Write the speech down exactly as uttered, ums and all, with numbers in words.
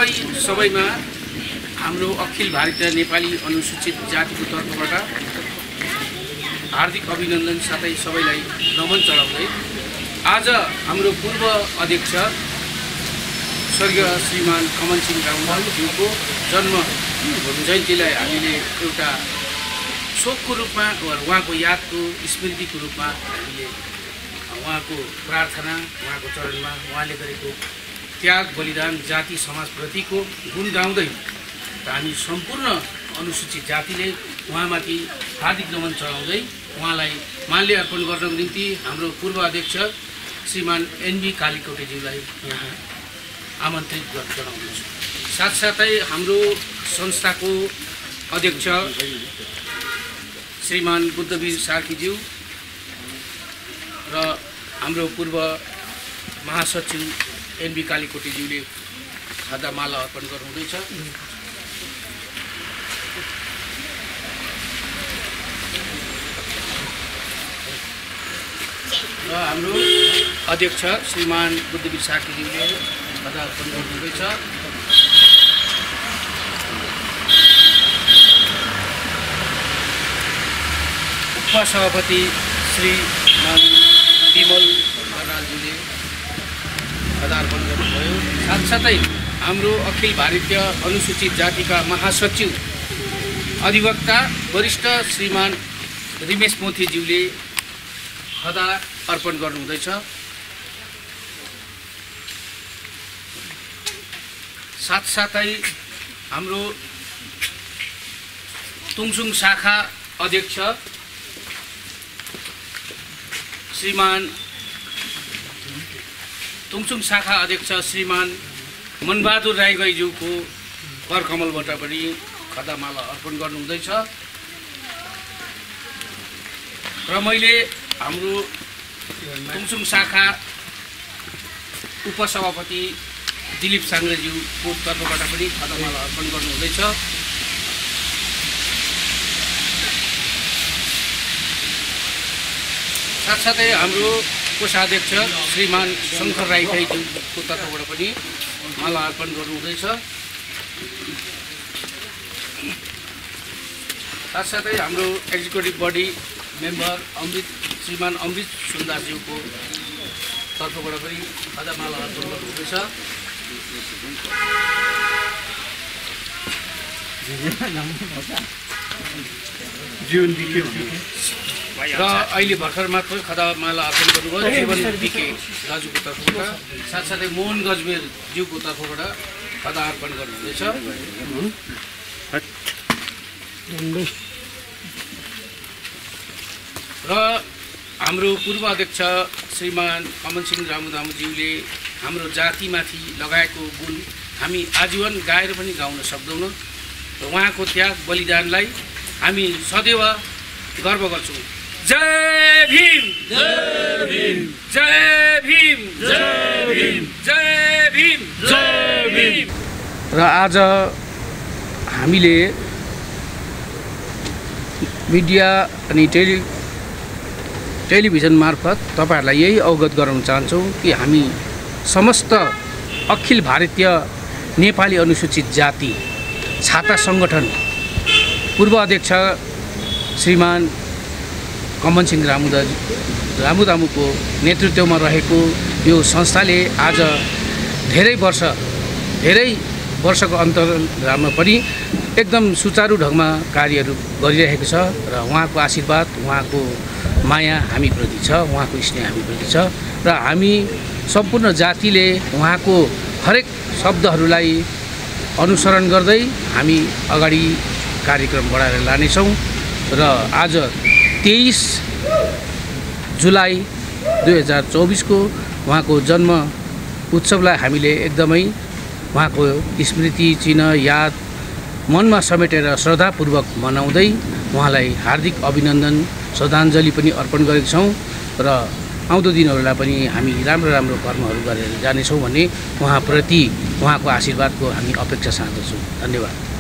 सबै सबैमा हाम्रो अखिल भारतीय नेपाली अनुसूचित जातिको तर्फबाट हार्दिक अभिनन्दन साथै सबैलाई नमन चढाउँदै आज हाम्रो पूर्व अध्यक्ष स्वर्गीय श्रीमान कमल सिंह रामुदाज्यूको जन्म जयन्तीलाई हामीले एउटा शोकको रूपमा उहाँको यादको स्मृतिको रूपमा हामीले उहाँको प्रार्थना उहाँको चरणमा उहाँले गरेको त्याग बलिदान जाति समाजप्रतिको गुण गाउँदै हामी सम्पूर्ण अनुसूचित जातिले उहाँमाथि हार्दिक नमन चढाउँदै उहाँलाई माल्य अर्पण गर्नको निम्ति हाम्रो पूर्व अध्यक्ष श्रीमान एनबी कालीकोटेज्यूलाई यहाँ आमन्त्रित गराउँदछु। साथसाथै हाम्रो संस्थाको अध्यक्ष श्रीमान बुद्धवीर सार्कीज्यू र हाम्रो पूर्व महासचिव एनबी कालीकोटेज्यूले खादामाला अर्पण गर्नुहुँदैछ। र हाम्रो अध्यक्ष श्रीमान बुद्धवीर सार्कीज्यूले खादा अर्पण गर्नुहुँदैछ। उपसभापति श्रीमान विमल बरालज्यूले खादा अर्पण गर्नुभयो। साथसाथै हाम्रो अखिल भारतीय अनुसूचित जातिका महासचिव अधिवक्ता वरिष्ठ श्रीमान रिमेश मोथीज्यूले खादा अर्पण गर्नुहुँदैछ। साथसाथै हाम्रो तुङसुङ शाखा अध्यक्ष श्रीमान तुङसुङ शाखा अध्यक्ष श्रीमान मनबहादुर राईगाईज्यूको करकमलबाट पनि खदामाला अर्पण गर्नुहुँदैछ। र मैले हाम्रो तुङसुङ शाखा उपसभापति दिलीप साङ्ग्रेज्यूको तर्फबाट पनि खदामाला अर्पण गर्नुहुँदैछ। साथसाथै हाम्रो कोषाध्यक्ष श्रीमान शङ्कर राईगाईज्यूको तर्फबाट पनि माला अर्पण गर्नुहुँदैछ। साथसाथै हाम्रो एक्जिक्युटिभ बडी मेम्बर अमृत श्रीमान अमृत सुन्दासज्यूको तर्फबाट पनि खदामाला अर्पण गर्नुहुँदैछ। र अहिले भर्खर मात्र खदामाला अर्पण गर्नुभयो जीवन बिके दाजुको तर्फबाट। साथसाथै मोहन गजमेरज्यूको तर्फबाट खदा अर्पण गर्नुहुँदैछ। र हाम्रो पूर्व अध्यक्ष श्रीमान कमल सिंह रामुदाज्यूले हाम्रो जातिमाथि लगाएको गुण हामी आजीवन गाएर पनि गाउन सक्दैनौँ। र उहाँको त्याग बलिदानलाई हामी सदैव गर्व गर्छौँ। जय भीम, जय भीम, जय भीम, जय भीम, जय भीम, जय भीम। र आज हामीले मिडिया अनि टेलि टेलिभिजन मार्फत तपाईहरुलाई यही अवगत गराउन चाहन्छौँ कि हामी समस्त अखिल भारतीय नेपाली अनुसूचित जाति छाता संगठन पूर्व अध्यक्ष श्रीमान कमल सिंह रामुदा रामुदामुको नेतृत्वमा रहेको यो संस्थाले आज धेरै वर्ष धेरै वर्षको अन्तरालमा पनि एकदम सुचारू ढङ्गमा कार्यहरू गरिरहेको छ। र उहाँको आशीर्वाद उहाँको माया हामीप्रति छ, उहाँको स्नेह हामीप्रति छ। र हामी सम्पूर्ण जातिले उहाँको हरेक शब्दहरूलाई अनुसरण गर्दै हामी अगाडि कार्यक्रम बढाएर लानेछौँ। र आज तेइस जुलाई दुई हजार चौबिसको उहाँको जन्म उत्सवलाई हामीले एकदमै उहाँको स्मृति चिन्ह याद मनमा समेटेर श्रद्धापूर्वक मनाउँदै उहाँलाई हार्दिक अभिनन्दन श्रद्धाञ्जली पनि अर्पण गरेका छौँ। र आउँदो दिनहरूलाई पनि हामी राम्रो राम्रो कर्महरू गरेर जानेछौँ भन्ने उहाँप्रति उहाँको आशीर्वादको हामी अपेक्षा साँच्दछौँ। धन्यवाद।